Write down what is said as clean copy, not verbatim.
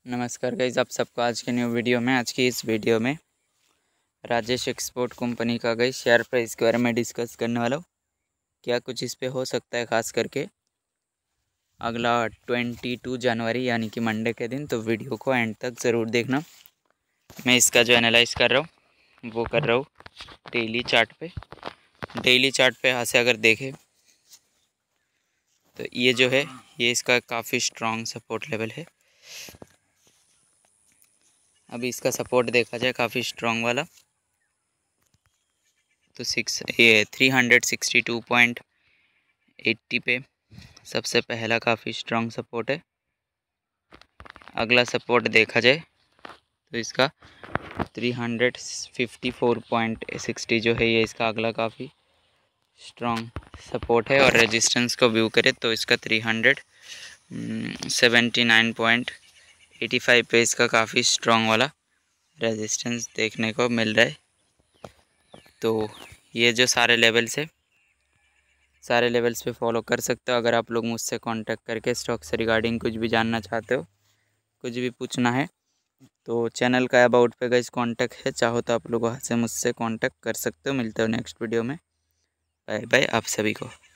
नमस्कार गाइस, आप सबको आज के न्यू वीडियो में। आज की इस वीडियो में राजेश एक्सपोर्ट कंपनी का गाइस शेयर प्राइस के बारे में डिस्कस करने वाला हूँ। क्या कुछ इस पे हो सकता है, ख़ास करके अगला 22 जनवरी यानी कि मंडे के दिन। तो वीडियो को एंड तक ज़रूर देखना। मैं इसका जो एनालाइज कर रहा हूँ वो कर रहा हूँ डेली चार्ट पे। डेली चार्ट पे यहाँ से अगर देखें तो ये जो है ये इसका काफ़ी स्ट्रॉन्ग सपोर्ट लेवल है। अभी इसका सपोर्ट देखा जाए काफ़ी स्ट्रॉन्ग वाला, तो 362.80 पे सबसे पहला काफ़ी स्ट्रॉन्ग सपोर्ट है। अगला सपोर्ट देखा जाए तो इसका 354.60 जो है ये इसका अगला काफ़ी स्ट्रॉन्ग सपोर्ट है। और रेजिस्टेंस को व्यू करें तो इसका 379.85 पे इसका काफ़ी स्ट्रॉन्ग वाला रेजिस्टेंस देखने को मिल रहा है। तो ये जो सारे लेवल्स पे फॉलो कर सकते हो। अगर आप लोग मुझसे कांटेक्ट करके स्टॉक से रिगार्डिंग कुछ भी जानना चाहते हो, कुछ भी पूछना है, तो चैनल का अबाउट पे गाइस कांटेक्ट है। चाहो तो आप लोग वहाँ से मुझसे कांटेक्ट कर सकते हो। मिलते हो नेक्स्ट वीडियो में। बाय बाय आप सभी को।